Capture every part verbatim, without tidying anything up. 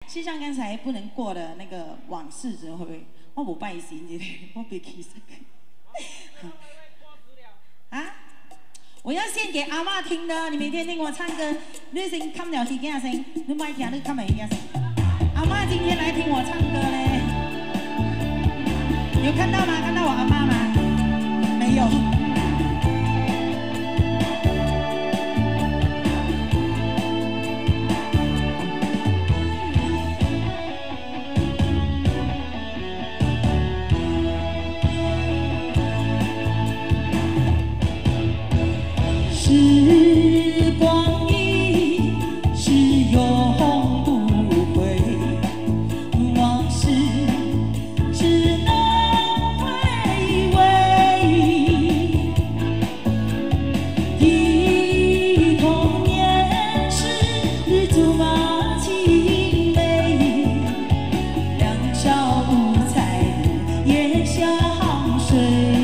就像刚才不能过的那个往事之后，我无拜神之类，我别起身。啊？我要献给阿嬷听的，你每天听我唱歌，你先看了耳件声，你麦听你看没耳件声。阿嬷今天来听我唱歌嘞，有看到吗？看到我阿嬷吗？没有。 时光一逝永不回，往事只能回味。忆童年时竹马青梅，两小无猜夜相随。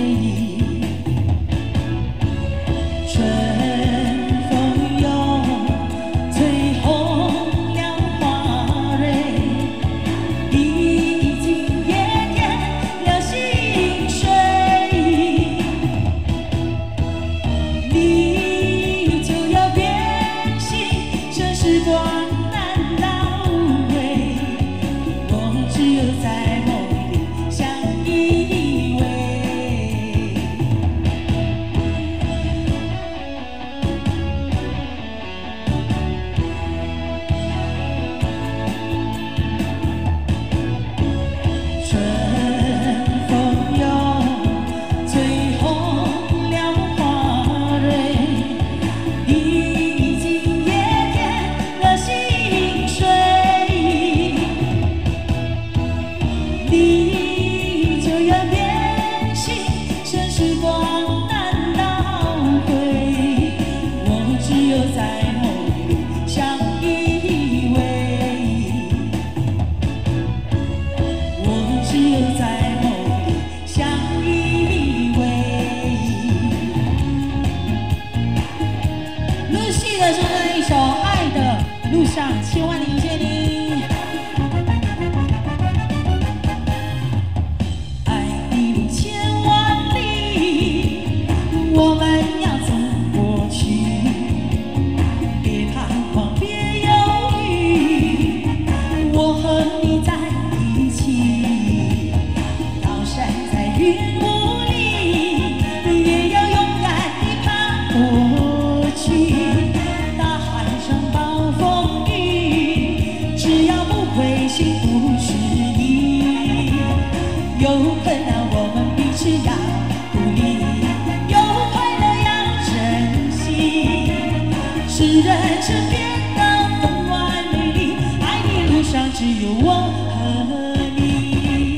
这是那一首《爱的路上》，千万谢谢你。爱的路千万里，我们要走过去，别彷徨，别犹豫，我和你在一起，高山在云雾里，也要勇敢地爬过去。 幸福是一，有困难我们彼此要鼓励，有快乐要珍惜，使人生变得分外美丽。爱的路上只有我和你。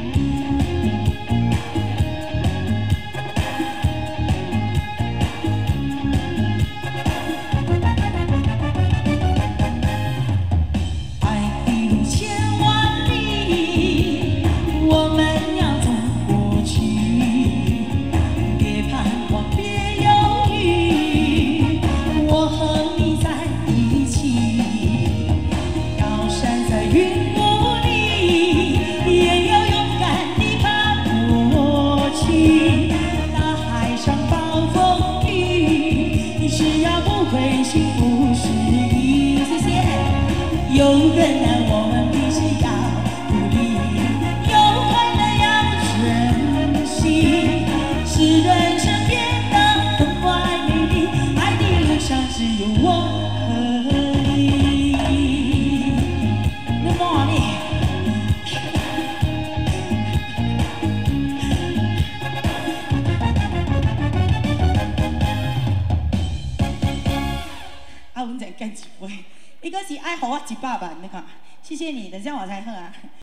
幸福是一，谢谢。有困难我们必须要鼓励，有快乐要珍惜，使人生变得分外美丽。爱的路上只有我和你。那么你。 啊，阮再干一杯，伊个是爱互我一百万，你看，谢谢你，等下我才喝啊。